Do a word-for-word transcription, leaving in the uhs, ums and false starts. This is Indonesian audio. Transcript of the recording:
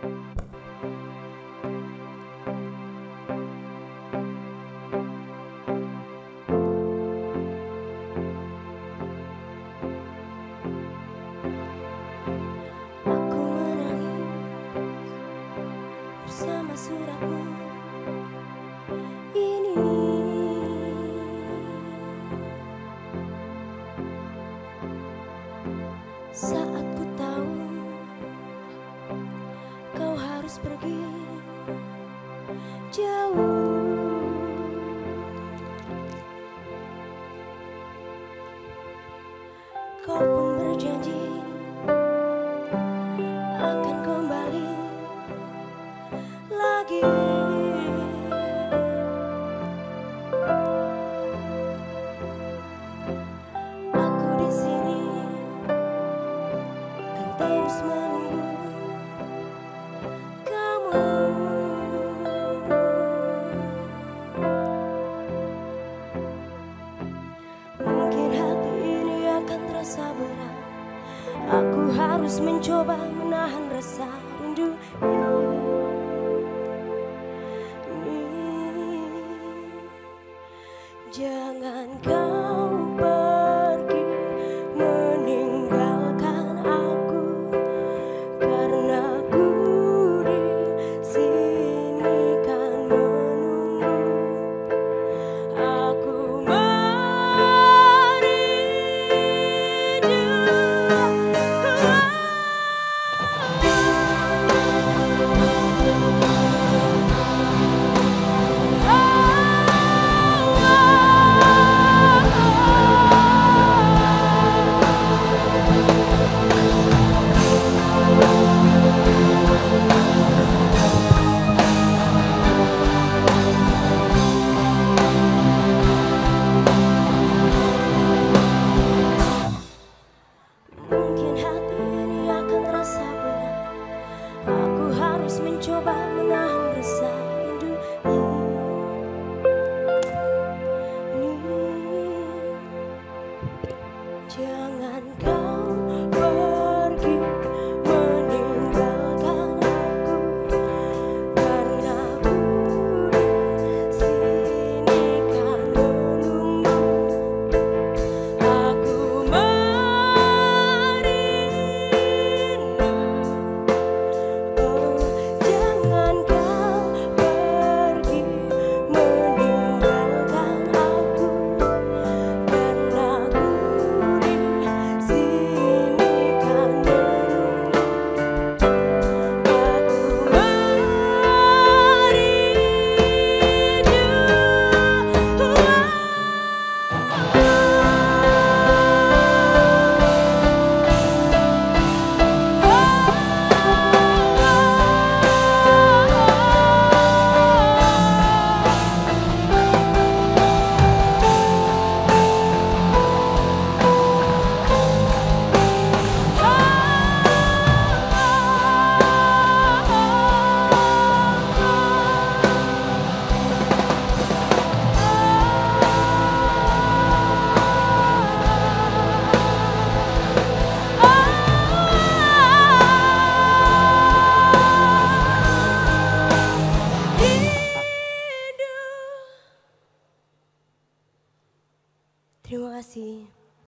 Bersama suratmu ini, saat ku tahu kau harus pergi jauh, kau pun berjanji akan kembali lagi. Aku di sini kan terus menunggu kamu. Mungkin hati ini akan terasa berat. Aku harus mencoba menahan rasa rindu ini. Jangan kau pergi meninggalkan aku, karena aku di sini kan menunggu. Aku mencoba menahan rasa rindu ini. Jangan kau pergi meninggalkan aku, karena aku di sini kan menunggu. Aku terima kasih.